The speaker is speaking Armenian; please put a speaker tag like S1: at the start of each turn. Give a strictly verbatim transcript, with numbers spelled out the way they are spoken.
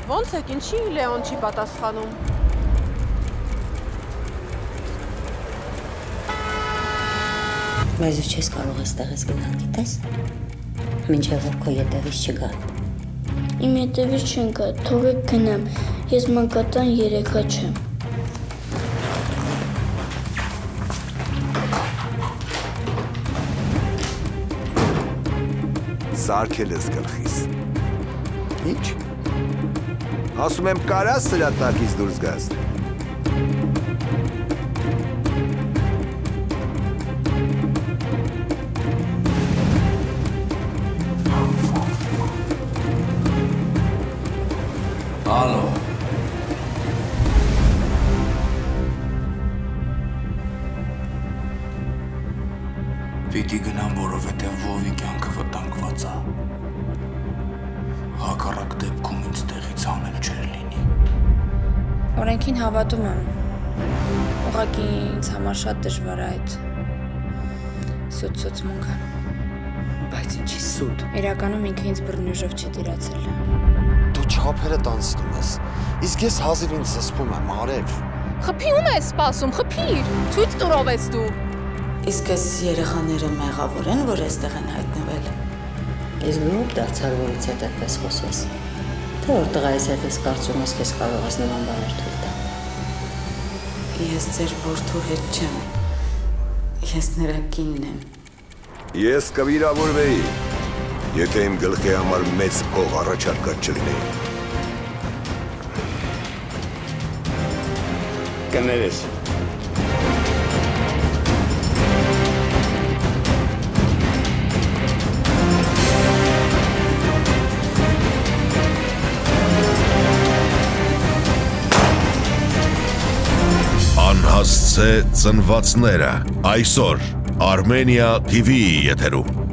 S1: Ոնց եք, ինչի Լեոն չի պատասխանում։
S2: Բայց ու չես կարող այստեղից գնալ, գիտես։ Մինչև որ քո ետևից չգա։
S3: Իմ ետևից չեն գա, թողեք գնամ, ես մանկատան երեքա չեմ։
S4: Սարքել ես գլխիս։ Ինչ։ Ասում եմ կարաս սրա տակից դուրս գաս։
S5: Ալո։ Պիտի գնամ, որովհետև Վովի կյանքը վտանգված է։ Հակառակ դեպքում ինձ տեղից հանել չէր լինի։
S6: Օրենքին հավատում եմ։ Ուղղակի ինձ համար շատ դժվար է այդ սուտ-սուտ մունքը։
S2: Բայց ինչի սուտ։
S6: Իրականում ինքը ինձ բռնուժով չի տիրացել։
S7: Դու չափերը տանցնում ես, իսկ ես հազիվ ինձ զսպում եմ, Արև։
S1: Խփի ում ես սպասում, խփիր, ցույց տուրով ես դու։
S2: Իսկ այս երեխաները մեղավոր են, որ այստեղ են հայտնվել։ Իսկ դու դարձար, որ ինձ հետ այդպես խոսես։ Թե որ տղայիս հետ ես կարծում ես, քեզ կարող ես նման բաներ թույլ տալ։ Ես ձեր որդու հետ չեմ։ Ես նրա կինն եմ։
S4: Ես կվիրավորվեի, եթե իմ գլխի համար մեծ փող առաջարկած չլինեի։
S7: Կներես։
S8: Անհասցե ծնվածները այսօր Armenia T V-ի եթերում։